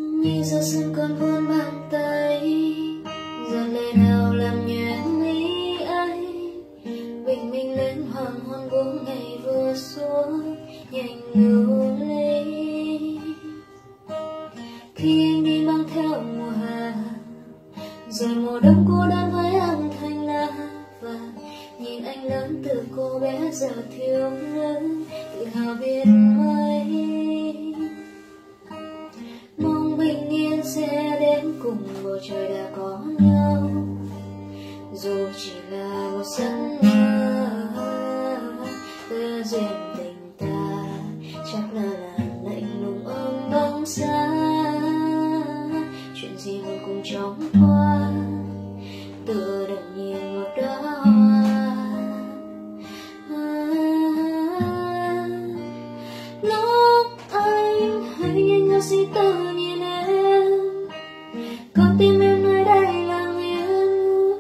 Như gió sương còn vươn bàn tay, giọt lệ nào làm nhoẻn lý ấy. Bình minh lên hoàng hôn buông ngày vừa xuống, nhanh lưu ly. Khi anh đi mang theo mùa hạ, rồi mùa đông cô đơn với âm thanh lá vàng. Nhìn anh lớn từ cô bé giờ thiếu nữ, tự hào biết mấy. Mong bình yên sẽ đến cùng bầu trời đã có nhau, dù chỉ là một giấc mơ. Ước duyên tình ta chắc là lạnh lùng ôm bóng xa. Chuyện gì vừa cùng chóng qua, tựa đậm nhìn một đóa hoa. Lúc anh hãy nhìn nhau si tự nhìn em, con tim em nơi đây lặng yên.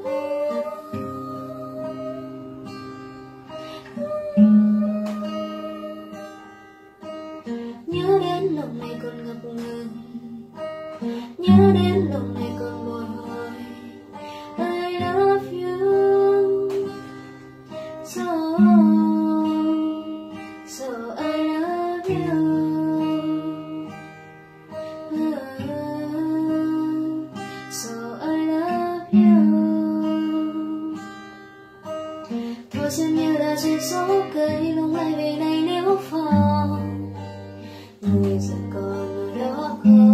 Nhớ đến lòng này còn ngập ngừng, nhớ đến lòng này còn bồi hồi. I love you so, so I love you. So I love you. Thôi xem như là duyên số cây lúc mai về này nếu phòng, người giờ còn ở đó không?